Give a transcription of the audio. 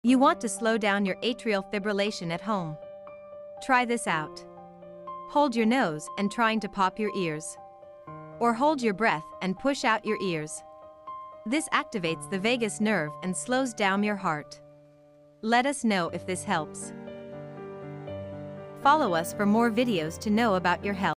You want to slow down your atrial fibrillation at home. Try this out. Hold your nose and trying to pop your ears. Or hold your breath and push out your ears. This activates the vagus nerve and slows down your heart. Let us know if this helps. Follow us for more videos to know about your health.